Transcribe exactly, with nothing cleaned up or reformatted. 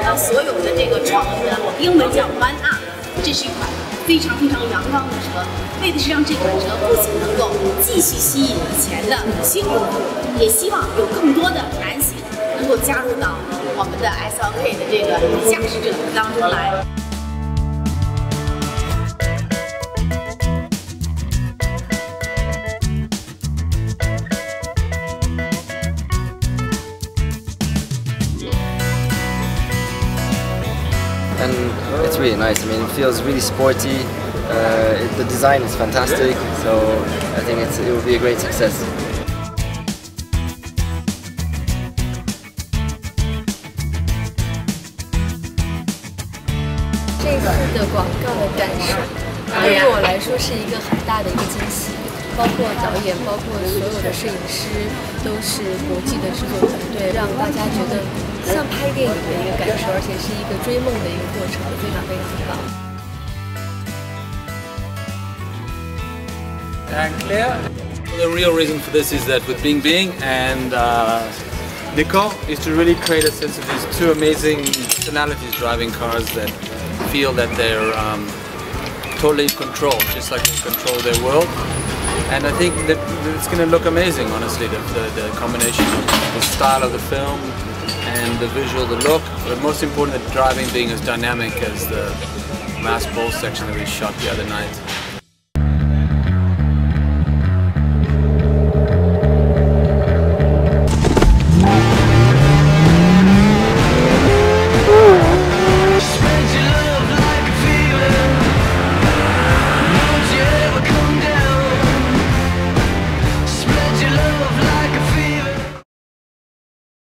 到所有的这个创意的，英文叫 One Up， 这是一款非常非常阳刚的车，为的是让这款车不仅能够继续吸引以前的新用户，也希望有更多的男性能够加入到我们的 S L K 的这个驾驶者当中来。 And it's really nice. I mean, it feels really sporty. Uh, it, the design is fantastic, so I think it's, it will be a great success. 这次的广告的诞生，对于我来说是一个很大的一个惊喜。包括导演，包括所有的摄影师，都是国际的制作团队，让大家觉得像拍电影的一个感受，而且是一个追梦的一个过程，非常非常棒。 And Claire, the real reason for this is that with Bingbing and uh, Nico is to really create a sense of these two amazing personalities driving cars that feel that they're um, totally in control, just like they control their world. And I think that it's going to look amazing, honestly, the, the, the combination of the style of the film and the visual, the look, but most important, the driving being as dynamic as the mass ball section that we shot the other night.